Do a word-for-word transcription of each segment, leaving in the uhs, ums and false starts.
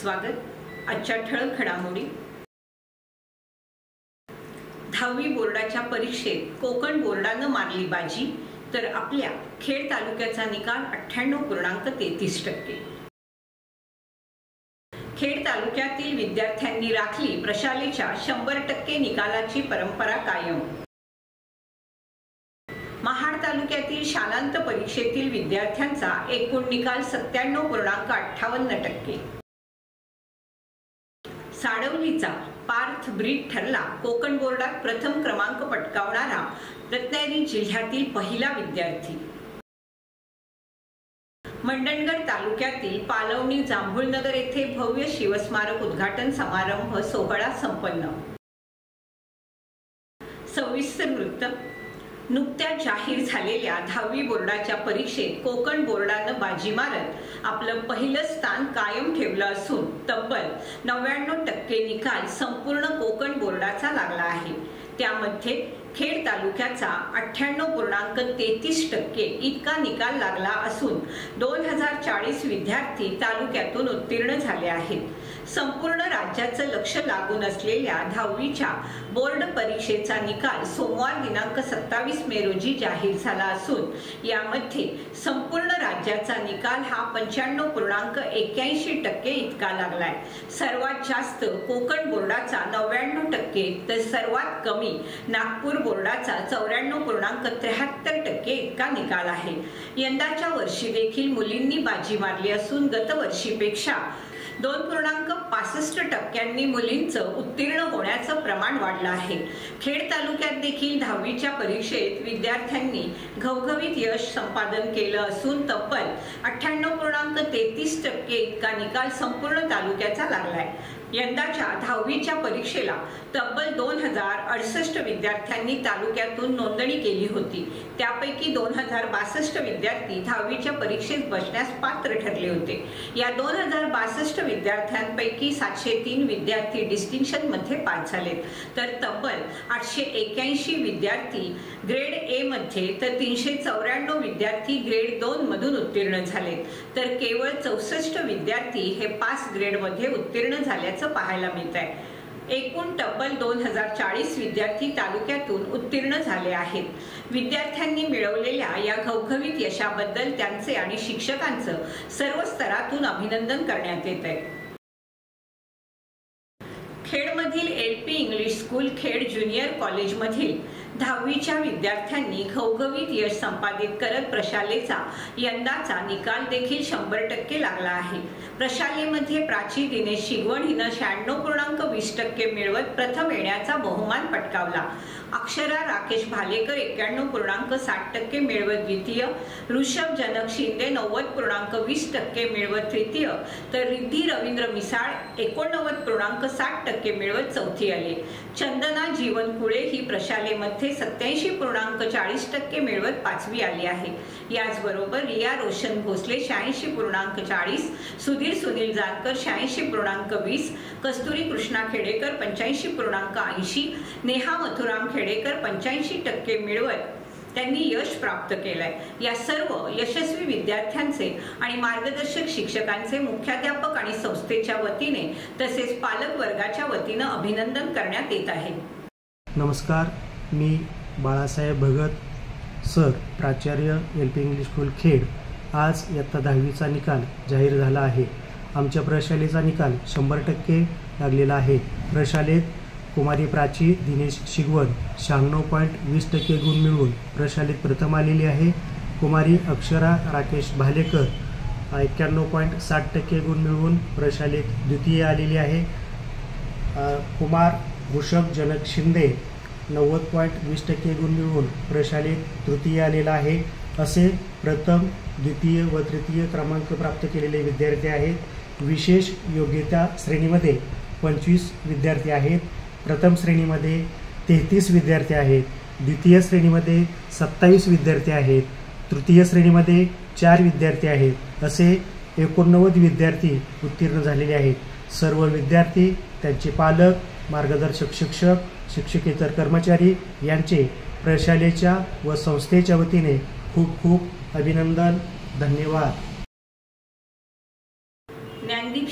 स्वागत। आजच्या ठळक घडामोडी। दहावी बोर्डाच्या परीक्षेत कोकण बोर्डानं मारली बाजी, तर आपल्या खेड तालुक्याचा निकाल अठ्ठ्याण्णव पूर्णांक तेहतीस टक्के। खेड तालुक्यातील विद्यार्थ्यांनी राखली प्रशालेच्या शंभर टक्के निकालाची परंपरा कायम। महाड तालुक्यातील शालांत परीक्षेतील विद्यार्थ्यांचा एकूण निकाल सत्त्याण्णव पूर्णांक अठ्ठावन्न टक्के। साडवलीचा पार्थ ब्रीड ठरला कोकण बोर्डात प्रथम क्रमांक पटकावणारा रत्नागिरी जिल्ह्यातील पहिला विद्यार्थी। मंडणगड तालुक्यातील पालवणी जांभूळनगर येथे भव्य शिवस्मारक उद्घाटन समारंभ सोहळा संपन्न। सविस्तर वृत्त। नुकत्याच जाहीर झालेल्या दहावी बोर्डाच्या परीक्षेत कोकण बोर्डानं बाजी मारत आपलं पहिलं स्थान कायम ठेवलं असून तब्बल नव्याण्णव टक्के निकाल संपूर्ण कोकण बोर्डाचा लागला आहे। त्यामध्ये खेड तालुक्याचा अठ्ठ्याण्णव पूर्णांक तेहतीस टक्के इतका निकाल लागला असून दोन हजार चाळीस विद्यार्थी तालुक्यातून उत्तीर्ण झाले आहेत। संपूर्ण राज्याचं लक्ष लागून असलेल्या दहावीच्या बोर्ड परीक्षेचा निकाल सोमवार दिनांक सत्तावीस मे रोजी जाहीर झाला असून यामध्ये संपूर्ण राज्याचा निकाल हा पंच्याण्णव पूर्णांक एक्क्याऐंशी टक्के इतका लागलाय। सर्वात जास्त कोकण बोर्डाचा नव्याण्णव टक्के तर सर्वात कमी नागपूर बोर्डाचा चौऱ्याण्णव पूर्णांक त्र्याहत्तर टक्के इतका निकाल आहे। यंदाच्या वर्षी देखील मुलींनी बाजी मारली असून गतवर्षीपेक्षा दोन पूर्णांक पासष्ट टक्क्यांनी मुलींचं उत्तीर्ण होण्याचं प्रमाण वाढलं आहे। खेड तालुक्यात देखील दहावीच्या परीक्षेत विद्यार्थ्यांनी घवघवीत यश संपादन केलं असून तब्बल अठ्ठ्याण्णव पूर्णांक तेहतीस टक्के इतका निकाल संपूर्ण तालुक्याचा लागलाय। यंदाच्या दहावीच्या परीक्षेला तब्बल दोन हजार अडुसष्ट विद्यार्थ्यांनी तालुक्यातून नोंदणी केली होती। त्यापैकी दोन हजार बासष्ट विद्यार्थी दहावीच्या परीक्षेत बसण्यास पात्र ठरले होते। या दोन हजार बासष्ट विद्यार्थ्यांपैकी सातशे तीन विद्यार्थी डिस्टिंक्शन मध्ये पास झालेत, तर तब्बल आठशे एक्क्याऐंशी विद्यार्थी ग्रेड ए मध्ये तर तीनशे चौऱ्याण्णव विद्यार्थी ग्रेड दोन मधून उत्तीर्ण झालेत, तर केवळ चौसष्ट विद्यार्थी हे पास ग्रेड मध्ये उत्तीर्ण झाल्याचं पाहायला मिळत आहे। एकूण तब्बल दोन हजार चाळीस विद्यार्थी तालुक्यातून उत्तीर्ण झाले आहेत। विद्यार्थ्यांनी मिळवलेल्या या घवघवीत यशाबद्दल त्यांचे आणि शिक्षकांचं सर्व स्तरातून अभिनंदन करण्यात येत आहे। खेडमधील L P English school Khed junior कॉलेजमधील दहावीच्या विद्यार्थ्यांनी घवघवीत यश संपादित करत प्रशालेचा यंदाचा निकाल देखील शंभर टक्के लागला आहे। प्रशालेमध्ये प्राची दिनेश शिगवण हिनं शहाण्णव पूर्णांक वीस टक्के मिळवत प्रथम येण्याचा बहुमान पटकावला। अक्षरा राकेश भालेकर एक्क्याण्णव पूर्णांक साठ टक्के मिळवत द्वितीय, ऋषभ जनक शिंदे नव्वद पूर्णांक वीस टक्के मिळवत तृतीय, तर रिद्धी रवींद्र मिसाळ एकोणनव्वद पूर्णांक साठ टक्के मिळवत चौथी आले। चंदना जीवन कुळे ही प्रशालेमध्ये सत्याऐंशी पूर्णांक चाळीस टक्के मिळवत पाचवी आली आहे। याचबरोबर रिया रोशन भोसले शहाऐंशी पूर्णांक चाळीस, सुधीर सुनील जानकर शहाऐंशी पूर्णांक वीस, कस्तुरी कृष्णा खेडेकर पंच्याऐंशी पूर्णांक ऐंशी, नेहा मथुराम खेडेकर पंच्याऐंशी टक्के मिळवत त्यांनी यश प्राप्त केलंय। या सर्व यशस्वी विद्यार्थ्यांचे आणि मार्गदर्शक शिक्षकांचे मुख्याध्यापक आणि संस्थेच्या वतीने तसेच पालक वर्गाच्या वतीने अभिनंदन करण्यात येत आहे। नमस्कार, मी बाळासाहेब भगत सर, प्राचार्य L P English school Khed. आज इयत्ता दहावीचा निकाल जाहीर झाला आहे। आमच्या प्रशालेचा निकाल शंभर टक्के लागलेला आहे। प्रशालेत कुमारी प्राची दिनेश शिगवण शहाण्णव पॉईंट वीस टक्के गुण मिळवून प्रशालेत प्रथम आलेली आहे। कुमारी अक्षरा राकेश भालेकर एक्क्याण्णव पॉईंट साठ टक्के गुण मिळवून प्रशालेत द्वितीय आलेली आहे। कुमार ऋषभ जनक शिंदे नव्वद पॉईंट वीस टक्के गुण मिळवून प्रशालेत तृतीय आलेला आहे। असे प्रथम, द्वितीय व तृतीय क्रमांक प्राप्त केलेले विद्यार्थी आहेत। विशेष योग्यता श्रेणीमध्ये पंचवीस विद्यार्थी आहेत। प्रथम श्रेणीमध्ये तेहतीस विद्यार्थी आहेत, द्वितीय श्रेणीमध्ये सत्तावीस विद्यार्थी आहेत, तृतीय श्रेणीमध्ये चार विद्यार्थी आहेत। असे एकोणनव्वद विद्यार्थी उत्तीर्ण झालेले आहेत। सर्व विद्यार्थी, त्यांचे पालक, मार्गदर्शक शिक्षक, शिक्षकेतर कर्मचारी यांचे प्रशालेच्या व संस्थेच्या वतीने खूप खूप अभिनंदन। धन्यवाद। ज्ञानदीप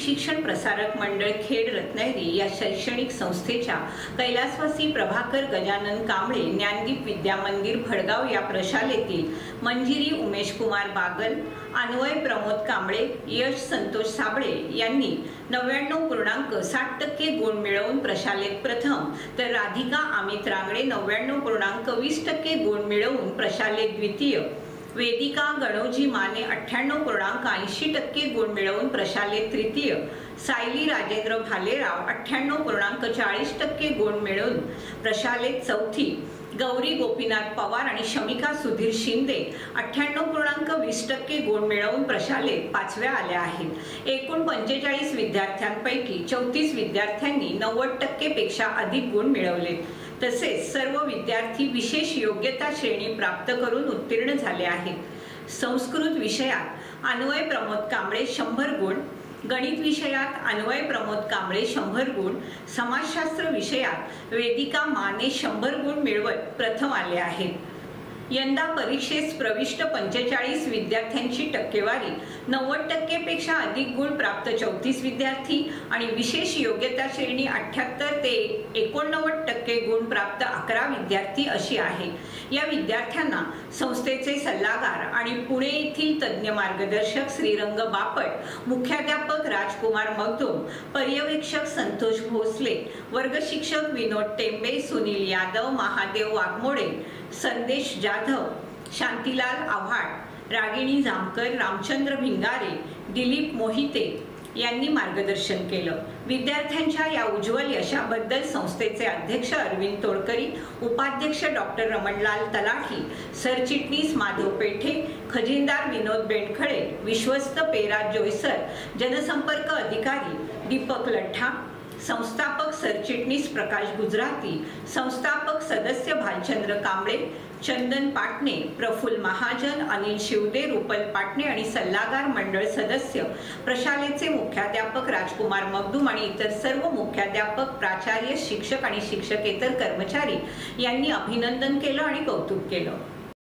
शिक्षण प्रसारक मंडळ खेड रत्नागिरी या शैक्षणिक संस्थेच्या कैलासवासी प्रभाकर गजानन कांबळे ज्ञानदीप विद्या मंदिर भडगाव या प्रशालेतील मंजिरी उमेश कुमार बागल, अन्वय प्रमोद कांबळे, यश संतोष साबळे यांनी नव्याण्णव पूर्णांक साठ टक्के गुण मिळवून प्रशालेत प्रथम, तर राधिका अमित रांगडे नव्याण्णव पूर्णांक वीस टक्के गुण मिळवून प्रशालेत द्वितीय, वेदिका गणोजी माने अठ्ठ्याण्णव पूर्णांक ऐंशी टक्के गुण मिळवून प्रशालेत तृतीय, सायली राजेंद्र भालेराव अठ्ठ्याण्णव पूर्णांक चाळीस टक्के गुण मिळवून प्रशालेत चौथी, गौरी गोपीनाथ पवार आणि शमिका सुधीर शिंदे अठ्ठ्याण्णव पूर्णांक वीस टक्के गुण मिळवून प्रशालेत पाचव्या आल्या आहेत। एकूण पंचेचाळीस विद्यार्थ्यांपैकी चौतीस विद्यार्थ्यांनी नव्वद टक्के पेक्षा अधिक गुण मिळवले। तसेच सर्व विद्यार्थी विशेष योग्यता श्रेणी प्राप्त करून उत्तीर्ण झाले आहेत। संस्कृत विषयात अन्वय प्रमोद कांबळे शंभर गुण, गणित विषयात अन्वय प्रमोद कांबळे शंभर गुण, समाजशास्त्र विषयात वेदिका माने शंभर गुण मिळवत प्रथम आले आहेत। यंदा परीक्षेस प्रविष्ट पंचेचाळीस विद्यार्थ्यांची टक्केवारी नव्वद टक्के पेक्षा अधिक गुण प्राप्त चौतीस विद्यार्थी आणि विशेष योग्यता श्रेणी अठ्ठ्याहत्तर ते एकोणनव्वद टक्के गुण प्राप्त अकरा विद्यार्थी अशी आहे। या विद्यार्थ्यांना संस्थेचे सल्लागार आणि पुणे येथील तज्ञ मार्गदर्शक श्रीरंग बापट, मुख्याध्यापक राजकुमार मगदुम, पर्यवेक्षक संतोष भोसले, वर्ग शिक्षक विनोद टेंबे, सुनील यादव, महादेव वाघमोडे, संदेश जाधव, शांतीलाल आव्हाड, रागिणी जामकर, रामचंद्र भिंगारे, दिलीप मोहिते यांनी मार्गदर्शन केलं। विद्यार्थ्यांच्या या उज्ज्वल यशाबद्दल संस्थेचे अध्यक्ष अरविंद तोडकरी, उपाध्यक्ष डॉक्टर रमणलाल तलाठी, सरचिटणीस माधव पेठे, खजिनदार विनोद बेंडखळे, विश्वस्त पेरा जोयसर, जनसंपर्क अधिकारी दीपक लठ्ठा, संस्थापक सरचिटणीस प्रकाश गुजराती, संस्थापक सदस्य भालचंद्र कांबळे, चंदन पाटणे, प्रफुल्ल महाजन, अनिल शिवदे, रुपल पाटणे आणि सल्लागार मंडळ सदस्य, प्रशालेचे मुख्याध्यापक राजकुमार मगदुम आणि इतर सर्व मुख्याध्यापक, प्राचार्य, शिक्षक आणि शिक्षकेतर कर्मचारी यांनी अभिनंदन केलं आणि कौतुक केलं।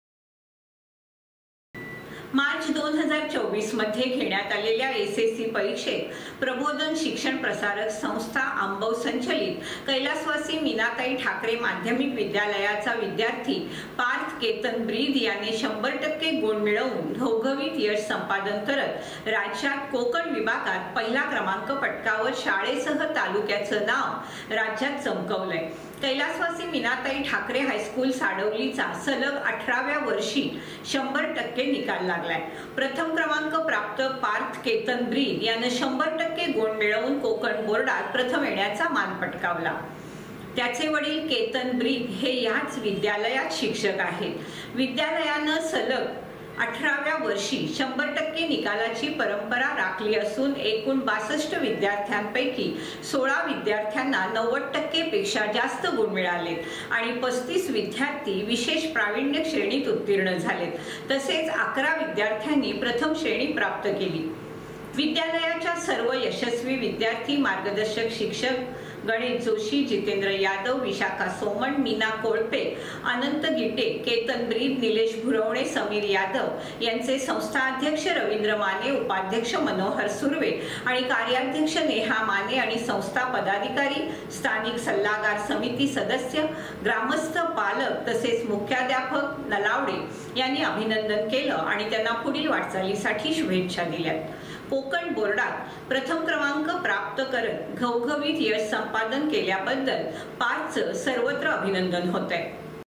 मार्च दोन हजार चोवीस मध्ये घेण्यात आलेल्या एस एस सी परीक्षेत प्रबोधन शिक्षण प्रसारक संस्था आंबव संचलित कैलासवासी मीनाताई ठाकरे माध्यमिक विद्यालयाचा विद्यार्थी पार्थ केतन ब्रीद याने शंभर टक्के गुण मिळवून घवघवीत यश संपादन करत राज्यात कोकण विभागात पहिला क्रमांक पटकावत शाळेसह तालुक्याचं नाव राज्यात चमकवलंय। कैलासवासी मीनाताई ठाकरे हायस्कूल साडवलीचा सलग अठराव्या वर्षी शंभर टक्के निकाल लागलाय। प्रथम क्रमांक प्राप्त पार्थ केतन ब्रीद यानं शंभर टक्के गुण मिळवून कोकण बोर्डात प्रथम येण्याचा मान पटकावला। त्याचे वडील केतन ब्रीद हे याच विद्यालयात शिक्षक आहेत। विद्यालयानं सलग अठराव्या वर्षी शंभर टक्के निकालाची परंपरा राखली असून एकूण बासष्ट विद्यार्थ्यांपैकी सोळा विद्यार्थ्यांना नव्वद टक्के पेक्षा जास्त गुण मिळालेत आणि पस्तीस विद्यार्थी विशेष प्रावीण्य श्रेणीत उत्तीर्ण झालेत। तसेच अकरा विद्यार्थ्यांनी प्रथम श्रेणी प्राप्त केली। विद्यालयाच्या सर्व यशस्वी विद्यार्थी, मार्गदर्शक शिक्षक गणेश जोशी, जितेंद्र यादव, विशाखा सोमण, मीना कोळपे, अनंत गिटे, केतन ब्रीद, निलेश भुरवणे, समीर यादव यांचे संस्थाध्यक्ष रवींद्र माने, उपाध्यक्ष मनोहर सुर्वे आणि कार्याध्यक्ष नेहा माने आणि संस्था पदाधिकारी, स्थानिक सल्लागार समिती सदस्य, ग्रामस्थ, पालक तसेच मुख्याध्यापक नलावडे यांनी अभिनंदन केलं आणि त्यांना पुढील वाटचालीसाठी शुभेच्छा दिल्या। कोकण बोर्डात प्रथम क्रमांक प्राप्त करत घवघवीत यश संपादन केल्याबद्दल पार्थचं सर्वत्र अभिनंदन होतंय।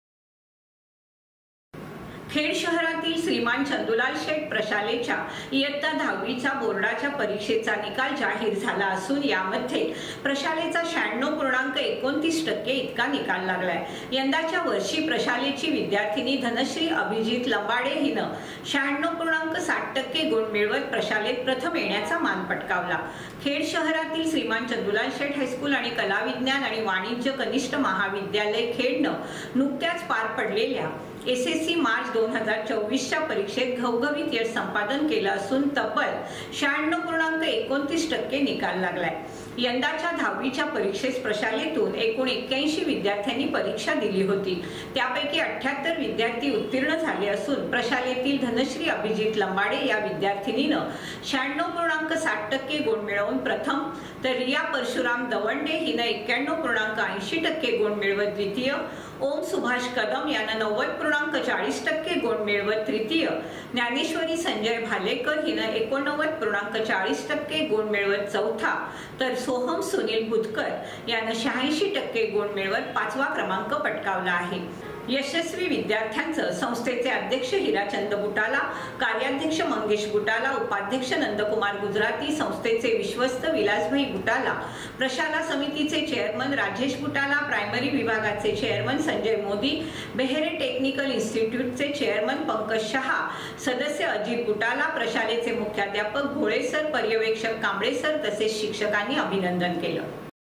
खेड शहरातील श्रीमान चंदुलाल शेठ प्रशालेच्या इयत्ता दहावीचा बोर्डाच्या परीक्षेचा निकाल जाहीर झाला असून यामध्ये प्रशालेचा शहाण्णव पूर्णांक एकोणतीस टक्के इतका निकाल लागलाय। यंदाच्या वर्षी प्रशालेची विद्यार्थिनी धनश्री अभिजित लंबाडे हिनं शहाण्णव पूर्णांक साठ टक्के गुण मिळवत प्रशालेत प्रथम येण्याचा मान पटकावला। खेड शहरातील श्रीमान चंदुलाल शेठ हायस्कूल आणि कला विज्ञान आणि वाणिज्य कनिष्ठ महाविद्यालय खेडनं नुकत्याच पार पडलेल्या एस एस सी मार्च दोन हजार चोवीसच्या परीक्षेत घवघवीत यश संपादन केलं असून तब्बल शहाण्णव पूर्णांक एकोणतीस टक्के निकाल लागलाय। यंदाच्या दहावीच्या परीक्षेस प्रशालेतून एकूण एक्क्याऐंशी विद्यार्थ्यांनी परीक्षा दिली होती। त्यापैकी अठ्ठ्याहत्तर विद्यार्थी उत्तीर्ण झाले असून प्रशालेतील धनश्री अभिजित लंबाडे या विद्यार्थिनीनं शहाण्णव पूर्णांक साठ टक्के गुण मिळवून प्रथम, तर रिया परशुराम दवंडे हिनं एक्क्याण्णव पूर्णांक ऐंशी टक्के गुण मिळवत द्वितीय, ओम सुभाष कदम यानं नव्वद पूर्णांक चाळीस टक्के गुण मिळवत तृतीय, ज्ञानेश्वरी संजय भालेकर हिनं एकोणनव्वद पूर्णांक चाळीस टक्के गुण मिळवत चौथा, तर सोहम सुनील बुधकर यानं शहाऐंशी टक्के गुण मिळवत पाचवा क्रमांक पटकावला आहे। यशस्वी विद्यार्थ्यांचं संस्थेचे अध्यक्ष हिराचंद बुटाला, कार्याध्यक्ष मंगेश बुटाला, उपाध्यक्ष नंदकुमार गुजराती, संस्थेचे विश्वस्त विलासभाई बुटाला, प्रशाला समितीचे चेअरमन राजेश बुटाला, प्रायमरी विभागाचे चेअरमन संजय मोदी, बेहेरे टेक्निकल इन्स्टिट्यूटचे चेअरमन पंकज शहा, सदस्य अजित बुटाला, प्रशालेचे मुख्याध्यापक घोळे सर, पर्यवेक्षक कांबळे सर तसेच शिक्षकांनी अभिनंदन केलं।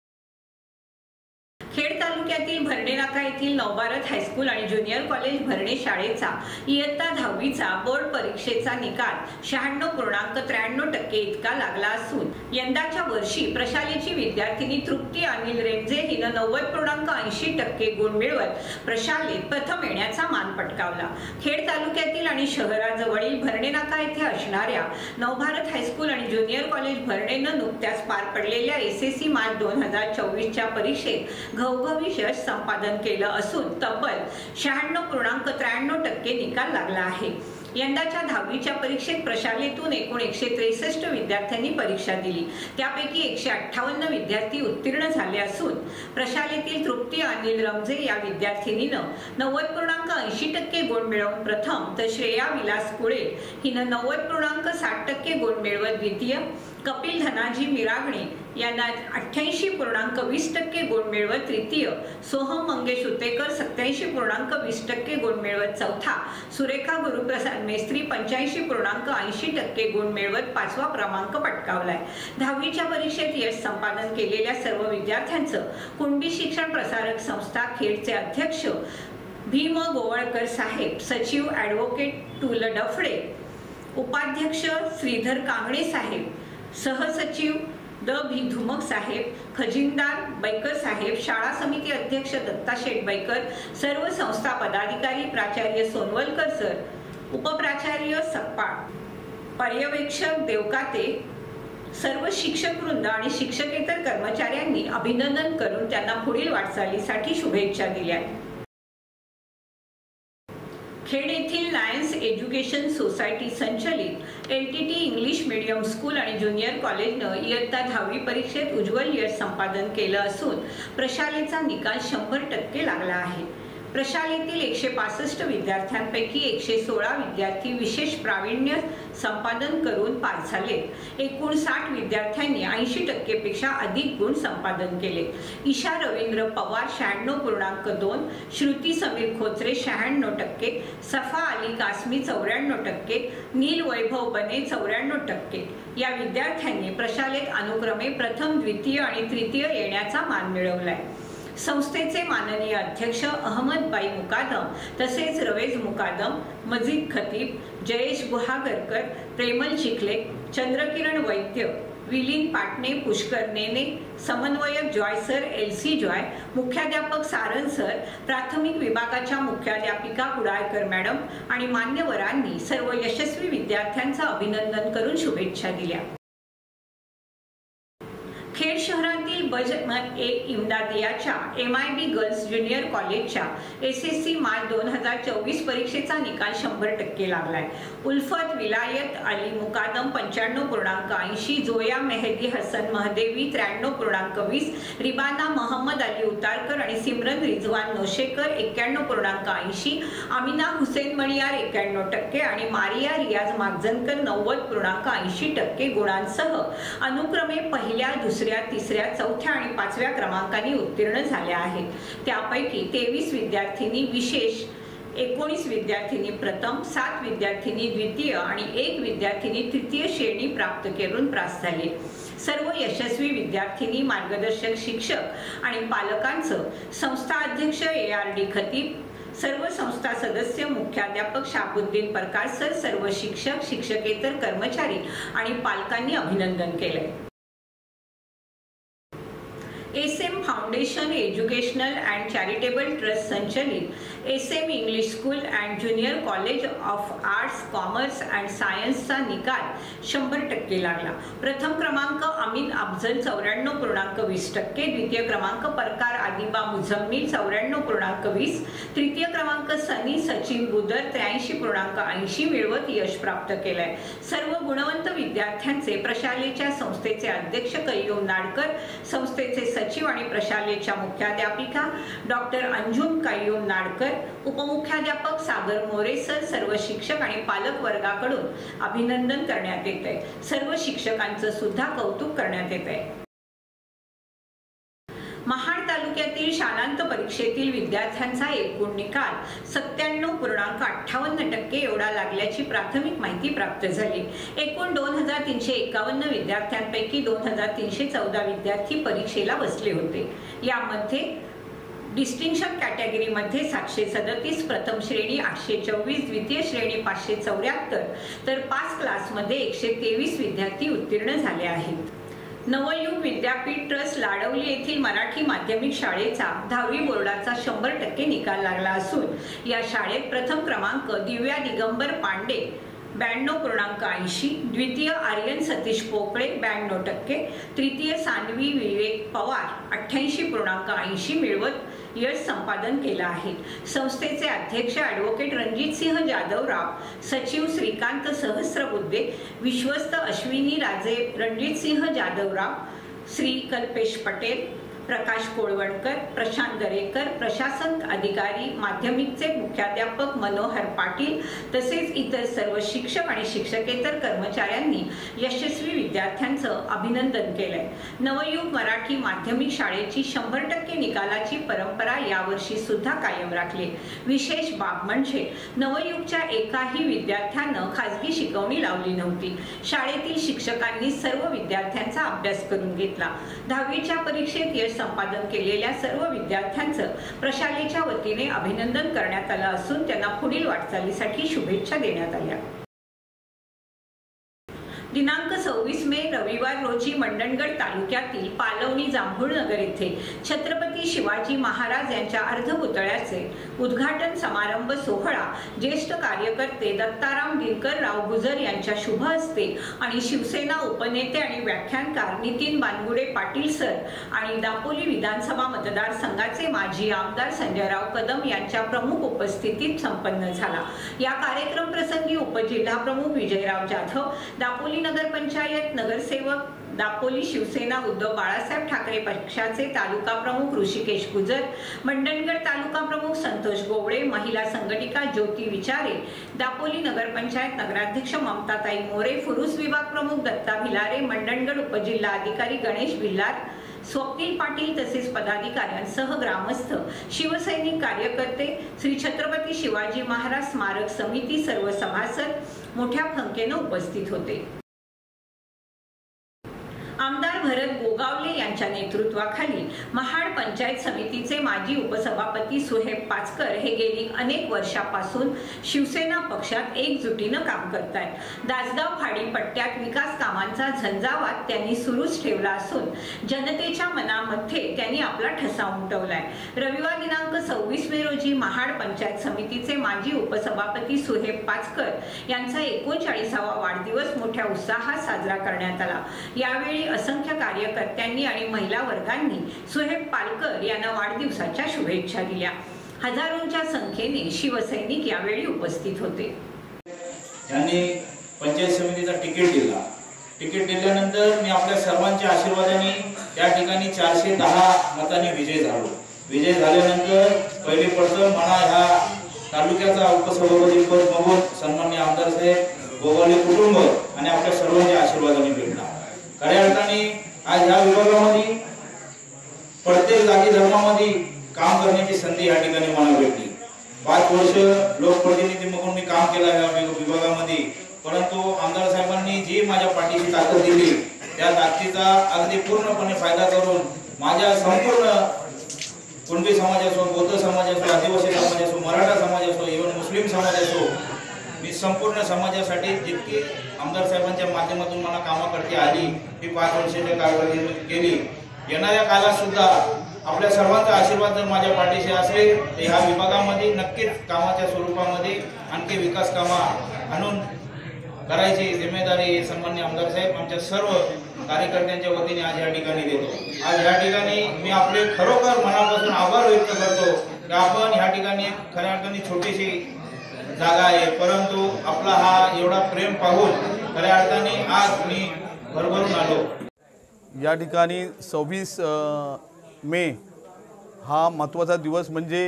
खेड तालुक्यातील भरणे नाका येथील नवभारत हायस्कूल आणि ज्युनियर कॉलेज भरणे शाळेचा इयत्ता दहावीचा बोर्ड परीक्षेचा निकाल शहाण्णव पूर्णांक त्र्याण्णव टक्के इतका लागला असून यंदाच्या वर्षी प्रशालेची विद्यार्थिनी तृप्ती अनिल रेमजे हिनं नव्वद पूर्णांक ऐंशी टक्के गुण मिळवत प्रशालेत प्रथम येण्याचा मान पटकावला। खेड तालुक्यातील आणि शहराजवळील भरणे नाका येथे असणाऱ्या नवभारत हायस्कूल आणि ज्युनियर कॉलेज भरणेनं नुकत्याच पार पडलेल्या एस एस सी मार्च दोन हजार चोवीसच्या परीक्षेत घवघवी यश संपादन केलं असून तब्बल शहाण्णव पूर्णांक त्र्याण्णव टक्के निकाल लागला आहे। यंदाच्या दहावीच्या परीक्षेत प्रशालेतून एकूण एकशे त्रेसष्ट विद्यार्थ्यांनी परीक्षा दिली। त्यापैकी एकशे अठ्ठावन्न विद्यार्थी उत्तीर्ण झाले असून प्रशालेतील तृप्ती अनिल रमजे या विद्यार्थिनीनं नव्वद पूर्णांक ऐंशी टक्के गुण मिळवून प्रथम, तर श्रेया विलास कुळे हिनं नव्वद पूर्णांक साठ टक्के गुण मिळवत द्वितीय, कपिल धनाजी मिरागणे यांना अठ्ठ्याऐंशी पूर्णांक वीस टक्के गुण मिळवत तृतीय, सोहम मंगेश उतेकर सत्याऐंशी पूर्णांक वीस टक्के गुण मिळवत चौथा, सुरेखा गुरुप्रसाद मेस्त्री पंच्याऐंशी पूर्णांक ऐंशी टक्के गुण मिळवत पाचवा क्रमांक पटकावलाय। दहावीच्या परीक्षेत यश संपादन केलेल्या सर्व विद्यार्थ्यांचं कुणबी शिक्षण प्रसारक संस्था खेडचे अध्यक्ष भीम गोवळकर साहेब, सचिव ॲडव्होकेट टूल डफडे, उपाध्यक्ष श्रीधर कांगणे साहेब, सहसचिव द भी धुमक साहेब, खजिनदार बैकर साहेब, शाळा समिती अध्यक्ष दत्ता शेठ बैकर, सर्व संस्था पदाधिकारी, प्राचार्य सोनवलकर सर, उपप्राचार्य सकपाळ, पर्यवेक्षक देवकाते, सर्व शिक्षक वृंद आणि शिक्षकेतर कर्मचाऱ्यांनी अभिनंदन करून त्यांना पुढील वाटचालीसाठी शुभेच्छा दिल्या। खेड येथील लायन्स एज्युकेशन सोसायटी संचलित L T T English medium school आणि ज्युनियर कॉलेजनं इयत्ता दहावी परीक्षेत उज्ज्वल यश संपादन केलं असून प्रशालेचा निकाल शंभर टक्के लागला आहे। प्रशालेतील एकशे पासष्ट विद्यार्थ्यांपैकी एकशे सोळा विद्यार्थी विशेष प्रावीण्य संपादन करून पास झाले। एकूण साठ विद्यार्थ्यांनी ऐंशी टक्के पेक्षा अधिक गुण संपादन केले। ईशा रवींद्र पवार शहाण्णव पूर्णांक दोन, श्रुती समीर खोचरे शहाण्णव टक्के, सफा अली कासमी चौऱ्याण्णव टक्के, नील वैभव बने चौऱ्याण्णव टक्के या विद्यार्थ्यांनी प्रशालेत अनुक्रमे प्रथम, द्वितीय आणि तृतीय येण्याचा मान मिळवलाय। संस्थेचे माननीय अध्यक्ष अहमदबाई मुकादम तसेच रवेज मुकादम, मजीद खतीब, जयेश गुहागरकर, प्रेमल चिखले, चंद्रकिरण वैद्य, विलीन पाटणे, पुष्कर नेने, समन्वयक Joy sir, L C Joy, मुख्याध्यापक सारंग सर, प्राथमिक विभागाच्या मुख्याध्यापिका कुडाळकर मॅडम आणि मान्यवरांनी सर्व यशस्वी विद्यार्थ्यांचं अभिनंदन करून शुभेच्छा दिल्या। खेड शहरातील बजमत ए इमदादियाच्या M I B girls junior कॉलेजच्या एस एस सी मार्च दोन हजार चोवीस परीक्षेचा निकाल शंभर टक्के लागलाय। उल्फत विलायत अली मुकादम पंच्याण्णव पूर्णांक ऐंशी, जोया मेहदी हसन महदेवी त्र्याण्णव पूर्णांक वीस, रिबाना मोहम्मद अली उतारकर आणि सिमरन रिजवान नोशेकर एक्क्याण्णव पूर्णांक ऐंशी, आमिना हुसेन मणियार एक्क्याण्णव टक्के आणि मारिया रियाज मागजनकर नव्वद पूर्णांक ऐंशी टक्के गुणांसह अनुक्रमे पहिल्या, दुसऱ्या, तिसऱ्या, चौथ्या आणि पाचव्या क्रमांकांनी उत्तीर्ण झाल्या आहेत। त्यापैकी तेवीस विद्यार्थिनी विशेष, एकोणीस विद्यार्थिनी प्रथम, सात विद्यार्थिनी द्वितीय आणि एक विद्यार्थिनी तृतीय श्रेणी प्राप्त करून पास झाले। सर्व यशस्वी विद्यार्थिनी, मार्गदर्शक शिक्षक आणि पालकांचं संस्था अध्यक्ष ए आर डी खतीब, सर्व संस्था सदस्य, मुख्याध्यापक शाबुद्दीन परकार सर, सर्व शिक्षक, शिक्षकेतर कर्मचारी आणि पालकांनी अभिनंदन केले। S M foundation educational and charitable trust संचलित S M English school and junior college of arts commerce and सायन्सचा निकाल शंभर टक्के लागला। प्रथम क्रमांक अमीन अफजल चौऱ्याण्णव पूर्णांक वीस टक्के, द्वितीय क्रमांक परकार आदिबा मुझम्मिल चौऱ्याण्णव पूर्णांक वीस, तृतीय क्रमांक सनी सचिन बुदर त्र्याऐंशी पूर्णांक ऐंशी मिळवत यश प्राप्त केलंय। सर्व गुणवंत विद्यार्थ्यांचे प्रशालेच्या संस्थेचे अध्यक्ष कय्यूम नाडकर, संस्थेचे सचिव आणि प्रशालेच्या मुख्याध्यापिका डॉक्टर अंजुम कय्यूम नाडकर, उपमुख्याध्यापक सागर मोरे सर, सर्व शिक्षक आणि पालक वर्गाकडून अभिनंदन करण्यात येत आहे। सर्व शिक्षकांचं सुद्धा कौतुक करण्यात येत आहे। महाड तालुक्यातील शालांत परीक्षेतील विद्यार्थ्यांचा एकूण निकाल सत्त्याण्णव पूर्णांक अठ्ठावन्न टक्के एवढा लागल्याची प्राथमिक माहिती प्राप्त झाली। एकूण दोन हजार तीनशे एकावन्न विद्यार्थ्यांपैकी दोन हजार तीनशे चौदा विद्यार्थी परीक्षेला बसले होते। यामध्ये डिस्टिंक्शन कॅटेगरीमध्ये सातशे सदतीस, प्रथम श्रेणी आठशे चोवीस, द्वितीय श्रेणी पाचशे चौऱ्याहत्तर तर पाच क्लासमध्ये एकशे तेवीस विद्यार्थी उत्तीर्ण झाले आहेत। नवयुग विद्यापीठ ट्रस्ट लाडवली येथील मराठी माध्यमिक शाळेचा दहावी बोर्डाचा शंभर टक्के निकाल लागला असून या शाळेत प्रथम क्रमांक दिव्या दिगंबर पांडे ब्याण्णव पूर्णांक ऐंशी, द्वितीय आर्यन सतीश पोकळे ब्याण्णव टक्के, तृतीय सान्वी विवेक पवार अठ्ठ्याऐंशी पूर्णांक ऐंशी मिळवत यश संपादन केलं आहे। संस्थेचे अध्यक्ष ॲडव्होकेट रणजित सिंह जाधवराव, सचिव श्रीकांत सहस्रबुद्धे, विश्वस्त अश्विनी राजे रणजित सिंह जाधवराव, श्री कल्पेश पटेल, प्रकाश कोळवणकर, प्रशांत दरेकर, प्रशासन अधिकारी माध्यमिकचे मुख्याध्यापक मनोहर पाटील तसेच इतर सर्व शिक्षक आणि शिक्षकेतर कर्मचाऱ्यांनी यशस्वी विद्यार्थ्यांचं अभिनंदन केलंय। नवयुग मराठी माध्यमिक शाळेची शंभर टक्के निकालाची परंपरा यावर्षी सुद्धा कायम राखली। विशेष बाब म्हणजे नवयुगच्या एकाही विद्यार्थ्यानं खासगी शिकवणी लावली नव्हती। शाळेतील शिक्षकांनी सर्व विद्यार्थ्यांचा अभ्यास करून घेतला। दहावीच्या परीक्षेत यश संपादन केलेल्या सर्व विद्यार्थ्यांचं प्रशालेच्या वतीने अभिनंदन करण्यात आलं असून त्यांना पुढील वाटचालीसाठी शुभेच्छा देण्यात आल्या। दिनांक सव्वीस मे रविवार रोजी मंडणगड तालुक्यातील पालवणी जांभूळनगर येथे छत्रपती शिवाजी महाराज यांच्या अर्धपुतळ्याचे उद्घाटन समारंभ सोहळा ज्येष्ठ कार्यकर्ते दत्ताराम दिनकरराव गुजर यांच्या शुभ हस्ते आणि शिवसेना उपनेते आणि व्याख्यानकार नितीन बानगुडे पाटील सर आणि दापोली विधानसभा मतदारसंघाचे माजी आमदार संजयराव कदम यांच्या प्रमुख उपस्थितीत संपन्न झाला। या कार्यक्रम प्रसंगी उपजिल्हा प्रमुख विजयराव जाधव, दापोली नगर पंचायत नगरसेवक दापोली शिवसेना उद्धव बाळासाहेब ठाकरे पक्षाचे तालुका प्रमुख ऋषिकेश गुजर, मंडणगड तालुका प्रमुख संतोष गोवळे, महिला संघटिका ज्योती विचारे, दापोली नगरपंचायत नगराध्यक्ष ममताताई मोरे, फुरुस विभाग प्रमुख दत्ता भिलारे, मंडणगड उपजिल्हा अधिकारी गणेश भिल्लार, स्वप्नील पाटील तसेच पदाधिकाऱ्यांसह ग्रामस्थ, शिवसैनिक कार्यकर्ते, श्री छत्रपती शिवाजी महाराज स्मारक समिती सर्व सभासद मोठ्या संख्येने उपस्थित होते। आमदार भरत गोगावले यांच्या नेतृत्वाखाली महाड पंचायत समितीचे माजी उपसभापती सुहेब पाचकर हे गेली अनेक वर्षापासून शिवसेना पक्षात एकजुटीनं काम करतात। दासगाव फाडी पट्ट्यात विकास कामांचा झंझावात त्यांनी सुरूच ठेवला असून जनतेच्या मनामध्ये त्यांनी आपला ठसा उमटवलाय। रविवार दिनांक सव्वीस मे रोजी महाड पंचायत समितीचे माजी उपसभापती सुहेब पाचकर यांचा एकोणचाळीसावा वाढदिवस मोठ्या उत्साहात साजरा करण्यात आला। यावेळी असंख्य कार्यकर्त्यांनी आणि महिला वर्गांनी सुहेब पालकर यांना वाढदिवसाच्या शुभेच्छा दिल्या। हजारोंच्या संख्येने शिवसैनिक यावेळी उपस्थित होते। त्यांनी पंचायत समितीचा तिकीट दिला। तिकीट दिल्यानंतर मी आपल्या सर्वांच्या आशीर्वादाने त्या ठिकाणी चारशे दहा मतांनी विजय झालो। विजय झाल्यानंतर पहिली पडतं मला ह्या तालुक्याचा उपसभापती पद बघून सन्माननीय आमदार साहेब गोगावले कुटुंब आणि आपल्या सर्वांच्या आशीर्वादाने भेटला। खऱ्या अर्थाने आज या विभागामध्ये प्रत्येक जाती धर्मामध्ये काम करण्याची संधी या ठिकाणी मला भेटली। पाच वर्ष लोकप्रतिनिधी म्हणून मी काम केलं या विभागामध्ये, परंतु आमदार साहेबांनी जी माझ्या पाठीची ताकद दिली त्या ताकदीचा अगदी पूर्णपणे फायदा करून माझ्या संपूर्ण कुणबी समाज असो, बौद्ध समाज असो, आदिवासी समाज असो, मराठा समाज असो, इव्हन मुस्लिम समाज असो, मी संपूर्ण समाजासाठी जितकी आमदार साहेबांच्या माध्यमातून मला कामं करते आली ही पाच वर्षाच्या कारकिर्दीत केली येणाऱ्या काळात सुद्धा आपल्या सर्वांचा आशीर्वाद जर माझ्या पाठीशी असेल तर ह्या विभागामध्ये नक्कीच कामाच्या स्वरूपामध्ये आणखी विकास कामं आणून करायची जिम्मेदारी सन्माननीय आमदार साहेब आमच्या सर्व कार्यकर्त्यांच्या वतीने आज या ठिकाणी देतो। आज या ठिकाणी मी आपले खरोखर मनापासून आभार व्यक्त करतो की आपण ह्या ठिकाणी खऱ्या अर्थाने छोटीशी जागा आहे, परंतु आपला हा एवढा प्रेम पाहून खऱ्या अर्थाने आज मी भरभरून आलो। या ठिकाणी सव्वीस मे हा महत्त्वाचा दिवस म्हणजे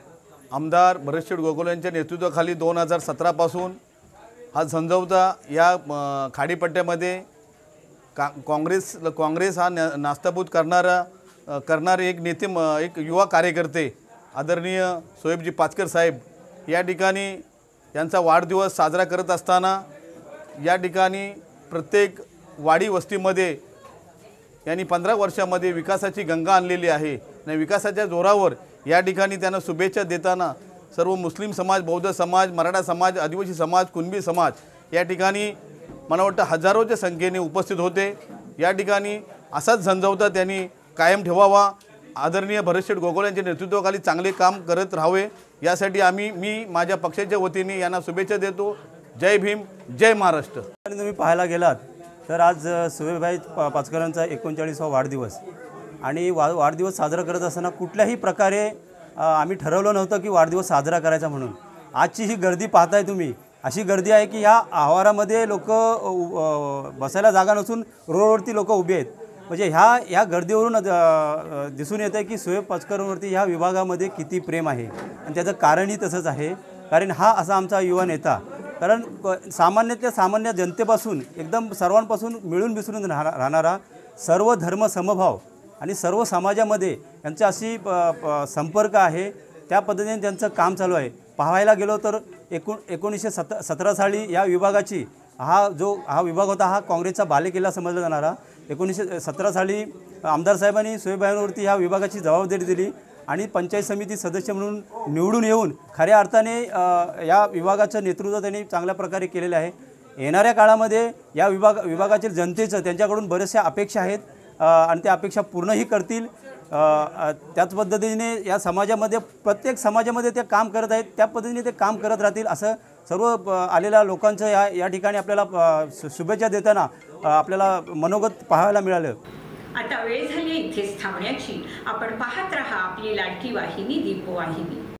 आमदार भरतशेठ गोगोले यांच्या नेतृत्वाखाली दोन हजार सतरापासून हा झंझावता या खाडीपट्ट्यामध्ये का काँग्रेस काँग्रेस हा नास्ताबूत करणारा करणारे एक नेते एक युवा कार्यकर्ते आदरणीय सोहेबजी पाचकर साहेब या ठिकाणी यांचा वाढदिवस साजरा करत असताना या ठिकाणी प्रत्येक वाडी वस्तीमध्ये यांनी पंधरा वर्षामध्ये विकासाची गंगा आणलेली आहे आणि विकासाच्या जोरावर या ठिकाणी त्यांना शुभेच्छा देताना सर्व मुस्लिम समाज, बौद्ध समाज, मराठा समाज, आदिवासी समाज, कुणबी समाज या ठिकाणी मला वाटतं हजारोच्या संख्येने उपस्थित होते। या ठिकाणी असाच झंझावता त्यांनी कायम ठेवावा, आदरणीय भरतशेठ गोगोले यांच्या नेतृत्वाखाली चांगले काम करत राहावे यासाठी आम्ही मी माझ्या पक्षाच्या वतीने यांना शुभेच्छा देतो। जय भीम, जय महाराष्ट्र। तुम्ही पाहायला गेलात तर आज सोहेबभाई पा पाचकरांचा एकोणचाळीसावा वाढदिवस आणि वा वाढदिवस साजरा करत असताना कुठल्याही प्रकारे आम्ही ठरवलं नव्हतं की वाढदिवस साजरा करायचा म्हणून। आजची ही गर्दी पाहताय तुम्ही, अशी गर्दी आहे की ह्या आवारामध्ये लोक बसायला जागा नसून रोडवरती लोक उभे आहेत। म्हणजे ह्या ह्या गर्दीवरून दिसून येतं की सोहेब पाचकरांवरती ह्या विभागामध्ये किती प्रेम आहे आणि त्याचं कारणही तसंच आहे, कारण हा असा आमचा युवा नेता, कारण सामान्यातल्या सामान्य जनतेपासून एकदम सर्वांपासून मिळून मिसळून राह राहणारा सर्व धर्म समभाव आणि सर्व समाजामध्ये यांची अशी संपर्क आहे, त्या पद्धतीने त्यांचं काम चालू आहे। पाहायला गेलो तर एकोण एकोणीसशे सत सतरा साली या विभागाची हा जो हा विभाग होता हा काँग्रेसचा बालेकिल्ला समजला जाणारा, एकोणीसशे सतरा साली आमदार साहेबांनी सोहेबभाईंवरती ह्या विभागाची जबाबदारी दिली आणि पंचायत समिती सदस्य म्हणून निवडून येऊन खऱ्या अर्थाने या विभागाचं नेतृत्व त्यांनी चांगल्या प्रकारे केलेलं आहे। येणाऱ्या काळामध्ये या विभाग विभागातील जनतेचं त्यांच्याकडून बऱ्याचशा अपेक्षा आहेत आणि त्या अपेक्षा पूर्णही करतील। त्याच पद्धतीने या समाजामध्ये प्रत्येक समाजामध्ये ते काम करत आहेत, त्या पद्धतीने ते काम करत राहतील असं सर्व आलेल्या लोकांचं या या ठिकाणी आपल्याला शुभेच्छा देताना आपल्याला मनोगत पाहायला मिळालं। आता वेळ झाली इथेच थांबण्याची। आपण पाहत रहा आपली लाडकी वाहिनी दीपवाहिनी।